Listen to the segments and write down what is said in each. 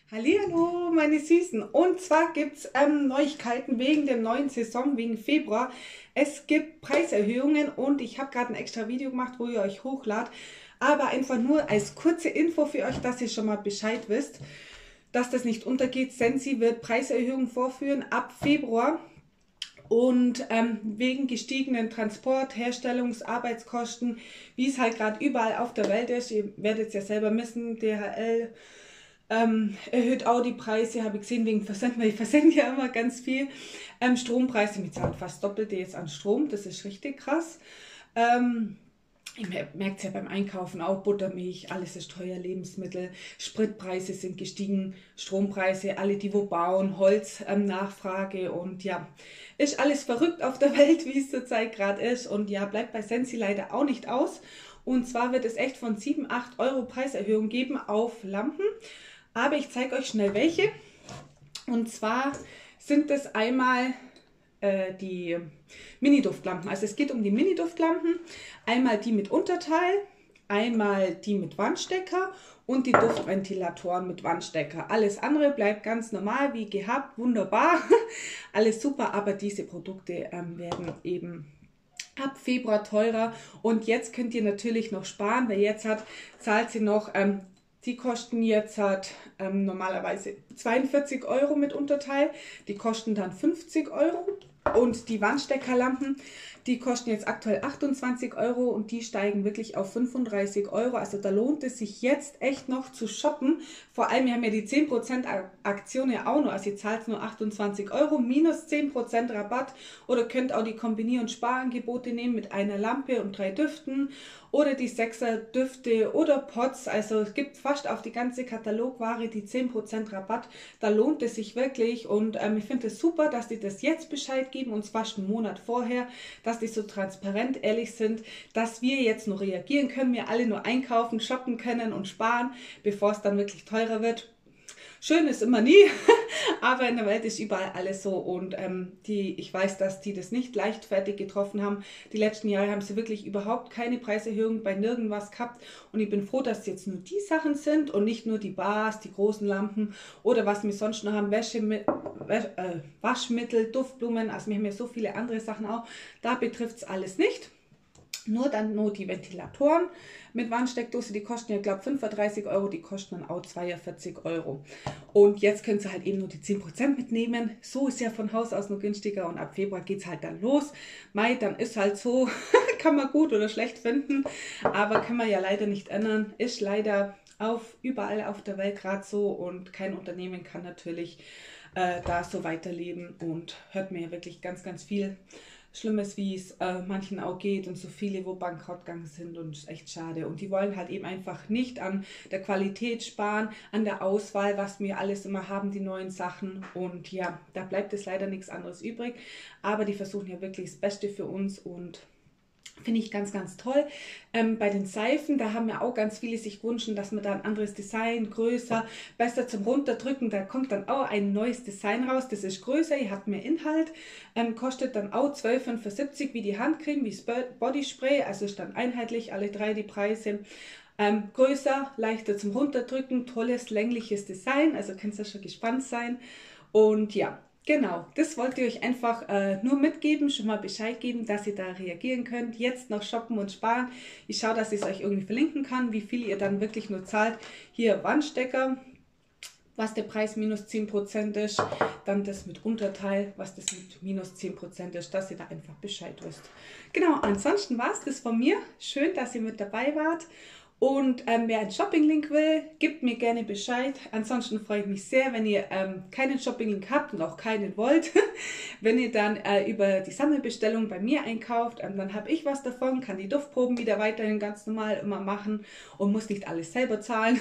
Hallihallo, meine Süßen. Und zwar gibt es Neuigkeiten wegen der neuen Saison, wegen Februar. Es gibt Preiserhöhungen und ich habe gerade ein extra Video gemacht, wo ihr euch hochladet. Aber einfach nur als kurze Info für euch, dass ihr schon mal Bescheid wisst, dass das nicht untergeht. Sensi wird Preiserhöhungen vorführen ab Februar. Und wegen gestiegenen Transport-, Herstellungs-, Arbeitskosten, wie es halt gerade überall auf der Welt ist, ihr werdet es ja selber wissen, DHL erhöht auch die Preise, habe ich gesehen, wegen Versand, weil ich versende ja immer ganz viel. Strompreise, wir zahlen fast Doppelte jetzt an Strom, das ist richtig krass. Ihr merkt es ja beim Einkaufen auch, Buttermilch, alles ist teuer, Lebensmittel, Spritpreise sind gestiegen, Strompreise, alle die wo bauen, Holz, Nachfrage und ja, ist alles verrückt auf der Welt, wie es zurzeit gerade ist und ja, bleibt bei Sensi leider auch nicht aus. Und zwar wird es echt von 7, 8 Euro Preiserhöhung geben auf Lampen, aber ich zeige euch schnell welche. Und zwar sind es einmal die Mini-Duftlampen. Also es geht um die Mini-Duftlampen. Einmal die mit Unterteil, einmal die mit Wandstecker und die Duftventilatoren mit Wandstecker. Alles andere bleibt ganz normal wie gehabt, wunderbar, alles super, aber diese Produkte werden eben ab Februar teurer und jetzt könnt ihr natürlich noch sparen, weil jetzt zahlt sie noch, die kosten jetzt normalerweise 42 Euro mit Unterteil, die kosten dann 50 Euro. Und die Wandsteckerlampen, die kosten jetzt aktuell 28 Euro und die steigen wirklich auf 35 Euro. Also da lohnt es sich jetzt echt noch zu shoppen. Vor allem, wir haben ja die 10% Aktion ja auch noch. Also ihr zahlt nur 28 Euro minus 10% Rabatt. Oder könnt auch die Kombinier- und Sparangebote nehmen mit einer Lampe und 3 Düften. Oder die 6er Düfte oder Pots. Also es gibt fast auf die ganze Katalogware die 10% Rabatt. Da lohnt es sich wirklich. Und ich finde es super, dass die das jetzt Bescheid geben, uns fast einen Monat vorher, dass die so transparent ehrlich sind, dass wir jetzt noch reagieren können, wir alle nur einkaufen, shoppen können und sparen, bevor es dann wirklich teurer wird. Schön ist immer nie, aber in der Welt ist überall alles so und ich weiß, dass die das nicht leichtfertig getroffen haben. Die letzten Jahre haben sie wirklich überhaupt keine Preiserhöhung bei nirgendwas gehabt und ich bin froh, dass es jetzt nur die Sachen sind und nicht nur die Bars, die großen Lampen oder was wir sonst noch haben, Waschmittel, Duftblumen, also wir haben ja so viele andere Sachen auch, da betrifft es alles nicht. Nur die Ventilatoren mit Wandsteckdose, die kosten ja, glaube ich, 35 Euro, die kosten dann auch 42 Euro. Und jetzt könnt ihr halt eben nur die 10% mitnehmen. So ist ja von Haus aus noch günstiger und ab Februar geht es halt dann los. Mai, dann ist halt so, kann man gut oder schlecht finden, aber kann man ja leider nicht ändern. Ist leider überall auf der Welt gerade so und kein Unternehmen kann natürlich da so weiterleben und hört mir ja wirklich ganz, ganz viel Schlimmes, wie es manchen auch geht und so viele, wo bankrott gegangen sind und ist echt schade. Und die wollen halt eben einfach nicht an der Qualität sparen, an der Auswahl, was wir alles immer haben, die neuen Sachen. Und ja, da bleibt es leider nichts anderes übrig. Aber die versuchen ja wirklich das Beste für uns und finde ich ganz, ganz toll. Bei den Seifen, da haben ja auch ganz viele sich gewünscht, dass man da ein anderes Design, größer, besser zum Runterdrücken, da kommt dann auch ein neues Design raus, das ist größer, ihr habt mehr Inhalt, kostet dann auch 12,75 wie die Handcreme, wie das Bodyspray, also ist dann einheitlich, alle drei die Preise. Größer, leichter zum Runterdrücken, tolles, längliches Design, also könnt ihr schon gespannt sein. Und ja, genau, das wollte ich euch einfach nur mitgeben, schon mal Bescheid geben, dass ihr da reagieren könnt. Jetzt noch shoppen und sparen. Ich schaue, dass ich es euch irgendwie verlinken kann, wie viel ihr dann wirklich nur zahlt. Hier Wandstecker, was der Preis minus 10% ist. Dann das mit Unterteil, was das mit minus 10% ist, dass ihr da einfach Bescheid wisst. Genau, ansonsten war es das von mir. Schön, dass ihr mit dabei wart. Und wer einen Shopping-Link will, gebt mir gerne Bescheid. Ansonsten freue ich mich sehr, wenn ihr keinen Shopping-Link habt und auch keinen wollt. Wenn ihr dann über die Sammelbestellung bei mir einkauft, dann habe ich was davon, kann die Duftproben wieder weiterhin ganz normal immer machen und muss nicht alles selber zahlen.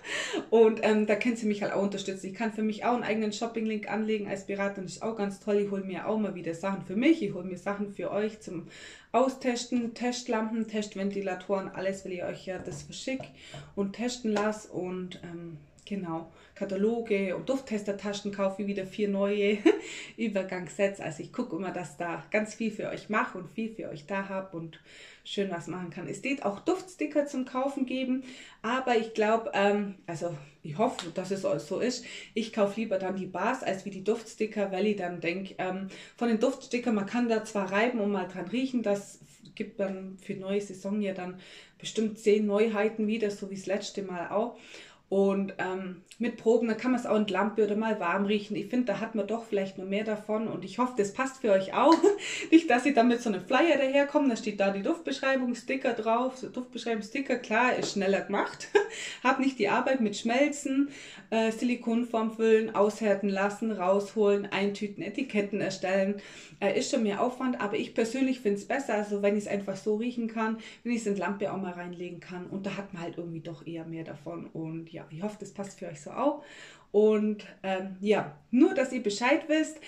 Und da könnt ihr mich halt auch unterstützen. Ich kann für mich auch einen eigenen Shopping-Link anlegen als Berater. Das ist auch ganz toll. Ich hole mir auch mal wieder Sachen für mich. Ich hole mir Sachen für euch zum Austesten, Testlampen, Testventilatoren, alles, weil ich euch ja das verschicke und testen lasse. Und genau, Kataloge und Dufttestertaschen kaufe ich wieder 4 neue Übergangssets. Also ich gucke immer, dass da ganz viel für euch mache und viel für euch da habe und schön was machen kann. Es wird auch Duftsticker zum Kaufen geben, aber ich glaube, also ich hoffe, dass es auch so ist. Ich kaufe lieber dann die Bars als wie die Duftsticker, weil ich dann denke, von den Duftstickern, man kann da zwar reiben und mal dran riechen, das gibt dann für neue Saison ja dann bestimmt 10 Neuheiten wieder, so wie das letzte Mal auch. Und mit Proben, da kann man es auch in die Lampe oder mal warm riechen. Ich finde, da hat man doch vielleicht noch mehr davon und ich hoffe, das passt für euch auch. Nicht, dass ich dann mit so einem Flyer daherkomme, da steht da die Duftbeschreibung, Sticker drauf. So Duftbeschreibung, Sticker, klar, ist schneller gemacht. Hab nicht die Arbeit mit Schmelzen, Silikonform füllen, aushärten lassen, rausholen, eintüten, Etiketten erstellen. Ist schon mehr Aufwand, aber ich persönlich finde es besser, also wenn ich es einfach so riechen kann, wenn ich es in die Lampe auch mal reinlegen kann und da hat man halt irgendwie doch eher mehr davon und ja, ich hoffe, das passt für euch so auch und ja, nur, dass ihr Bescheid wisst,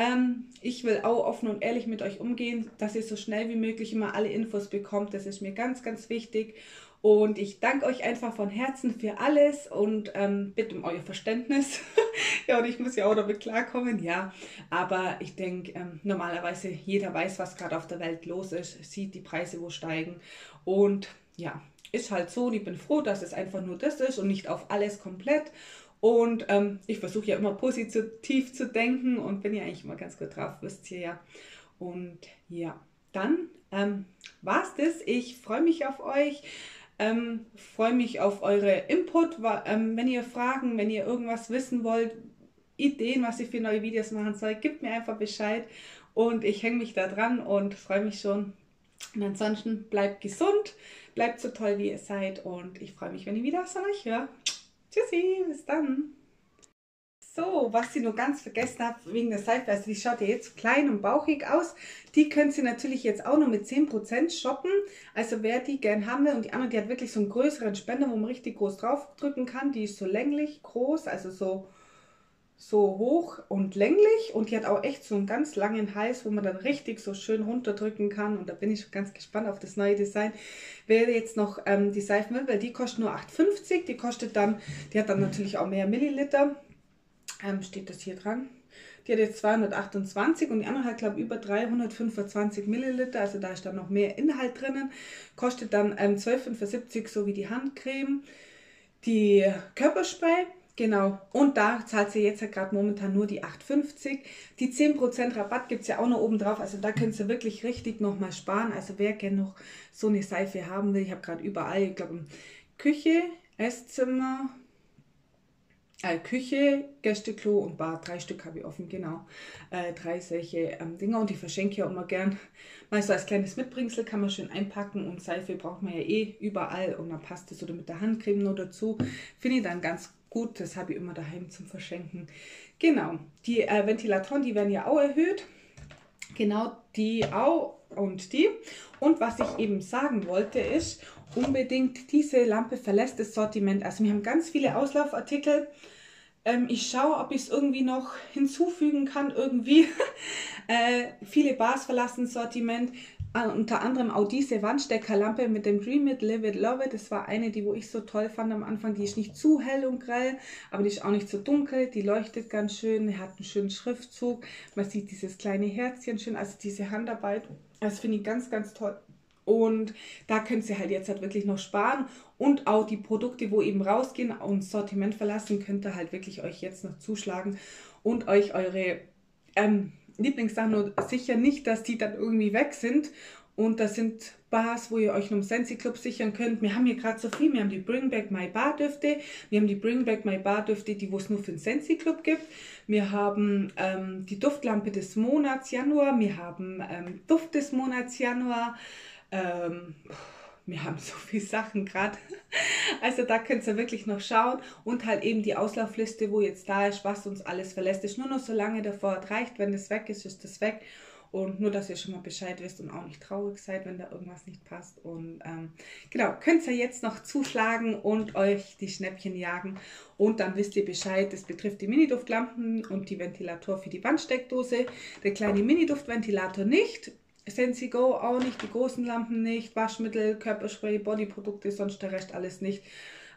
ich will auch offen und ehrlich mit euch umgehen, dass ihr so schnell wie möglich immer alle Infos bekommt, das ist mir ganz, ganz wichtig. Und ich danke euch einfach von Herzen für alles und bitte um euer Verständnis. Ja, und ich muss ja auch damit klarkommen, ja. Aber ich denke, normalerweise jeder weiß, was gerade auf der Welt los ist, sieht die Preise, wo steigen. Und ja, ist halt so. Und ich bin froh, dass es einfach nur das ist und nicht auf alles komplett. Und ich versuche ja immer positiv zu denken und bin ja eigentlich immer ganz gut drauf, wisst ihr ja. Und ja, dann war's das. Ich freue mich auf euch. Freue mich auf eure Input, wenn ihr Fragen, wenn ihr irgendwas wissen wollt, Ideen, was ich für neue Videos machen soll, gebt mir einfach Bescheid und ich hänge mich da dran und freue mich schon. Und ansonsten bleibt gesund, bleibt so toll, wie ihr seid und ich freue mich, wenn ich wieder was von euch höre. Tschüssi, bis dann. So, was ich nur ganz vergessen habe wegen der Seife, also die schaut ja jetzt klein und bauchig aus. Die könnt ihr natürlich jetzt auch noch mit 10% shoppen. Also wer die gern haben will und die andere, die hat wirklich so einen größeren Spender, wo man richtig groß draufdrücken kann. Die ist so länglich groß, also so hoch und länglich und die hat auch echt so einen ganz langen Hals, wo man dann richtig so schön runterdrücken kann und da bin ich ganz gespannt auf das neue Design. Wer jetzt noch die Seifen will, weil die kostet nur 8,50, die hat dann natürlich auch mehr Milliliter. Steht das hier dran. Die hat jetzt 228 und die andere hat, glaube ich, über 325 Milliliter. Also da ist dann noch mehr Inhalt drinnen. Kostet dann 12,75 so wie die Handcreme. Die Körperspray, genau. Und da zahlt sie jetzt halt gerade momentan nur die 8,50. Die 10% Rabatt gibt es ja auch noch oben drauf. Also da könnt ihr wirklich richtig nochmal sparen. Also wer gerne noch so eine Seife haben will. Ich habe gerade überall, ich glaube, Küche, Esszimmer, Küche, Gästeklo und Bad. 3 Stück habe ich offen, genau. 3 solche Dinger und die verschenke ich ja immer gern. Mal so als kleines Mitbringsel kann man schön einpacken und Seife braucht man ja eh überall und dann passt es oder mit der Handcreme noch dazu. Finde ich dann ganz gut, das habe ich immer daheim zum Verschenken. Genau, die Ventilatoren, die werden ja auch erhöht. Genau, die auch und die. Und was ich eben sagen wollte ist, unbedingt diese Lampe verlässt das Sortiment. Also wir haben ganz viele Auslaufartikel. Ich schaue, ob ich es irgendwie noch hinzufügen kann, irgendwie. Viele Bars verlassen das Sortiment. Unter anderem auch diese Wandsteckerlampe mit dem Dream It, Live It, Love It. Das war eine, die wo ich so toll fand am Anfang. Die ist nicht zu hell und grell, aber die ist auch nicht so dunkel. Die leuchtet ganz schön, hat einen schönen Schriftzug. Man sieht dieses kleine Herzchen schön, also diese Handarbeit. Das finde ich ganz, ganz toll. Und da könnt ihr halt jetzt halt wirklich noch sparen. Und auch die Produkte, wo eben rausgehen und das Sortiment verlassen, könnt ihr halt wirklich euch jetzt noch zuschlagen und euch eure Lieblingssachen nur sicher nicht, dass die dann irgendwie weg sind. Und das sind Bars, wo ihr euch noch im Scentsy Club sichern könnt. Wir haben hier gerade so viel. Wir haben die Bring Back My Bar Düfte. Wir haben die Bring Back My Bar Düfte, die es nur für den Scentsy Club gibt. Wir haben die Duftlampe des Monats Januar. Wir haben Duft des Monats Januar. Wir haben so viele Sachen gerade. Also da könnt ihr wirklich noch schauen. Und halt eben die Auslaufliste, wo jetzt da ist, was uns alles verlässt. Ist nur noch so lange davor reicht. Wenn das weg ist, ist das weg. Und nur, dass ihr schon mal Bescheid wisst und auch nicht traurig seid, wenn da irgendwas nicht passt. Und genau, könnt ihr jetzt noch zuschlagen und euch die Schnäppchen jagen. Und dann wisst ihr Bescheid, das betrifft die Mini-Duftlampen und die Ventilator für die Wandsteckdose. Der kleine Mini-Duftventilator nicht. Scentsy Go auch nicht, die großen Lampen nicht, Waschmittel, Körperspray, Bodyprodukte, sonst der Rest alles nicht.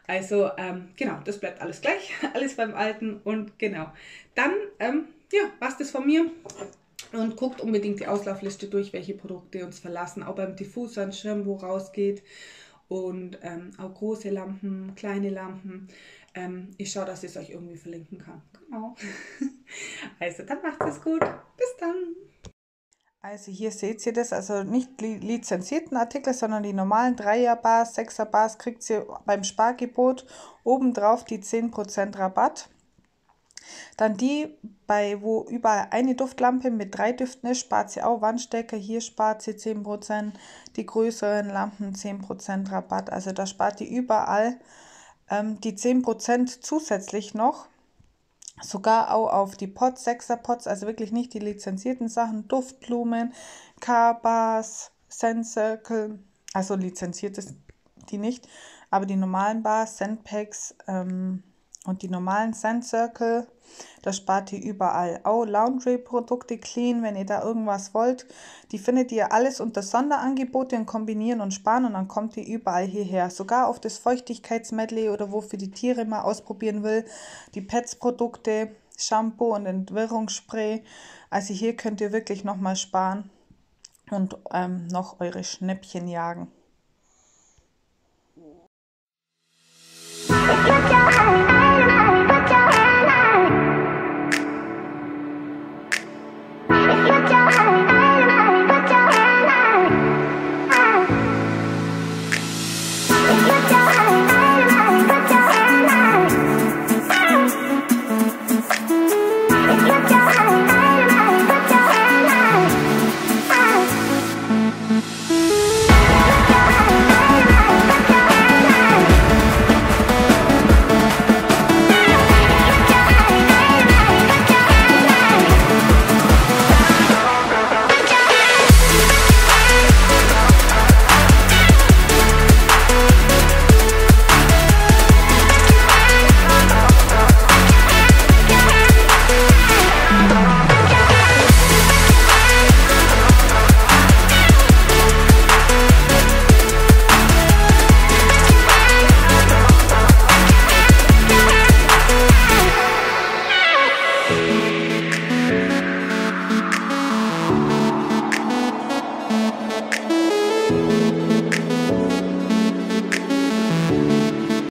Also genau, das bleibt alles gleich, alles beim Alten und genau. Dann, ja, was das von mir. Und guckt unbedingt die Auslaufliste durch, welche Produkte uns verlassen. Auch beim Diffusor ein Schirm, wo rausgeht. Und auch große Lampen, kleine Lampen. Ich schaue, dass ich es euch irgendwie verlinken kann. Genau. Also, dann macht es gut. Bis dann. Also hier seht ihr das, also nicht die lizenzierten Artikel, sondern die normalen 3er-Bars, 6er-Bars kriegt ihr beim Spargebot obendrauf die 10% Rabatt. Dann die, wo überall eine Duftlampe mit 3 Düften ist, spart sie auch Wandstecker. Hier spart sie 10%, die größeren Lampen 10% Rabatt. Also da spart ihr überall die 10% zusätzlich noch. Sogar auch auf die Pots, 6er-Pots, also wirklich nicht die lizenzierten Sachen, Duftblumen, Car-Bars, Scent Circle, also lizenziert ist die nicht, aber die normalen Bars, Scentpacks und die normalen Scent Circle, das spart ihr überall. Auch Laundry-Produkte, Clean, wenn ihr da irgendwas wollt, die findet ihr alles unter Sonderangebote und kombinieren und sparen und dann kommt ihr überall hierher. Sogar auf das Feuchtigkeitsmedley oder wofür die Tiere mal ausprobieren will, die Pets-Produkte, Shampoo und Entwirrungsspray. Also hier könnt ihr wirklich nochmal sparen und noch eure Schnäppchen jagen.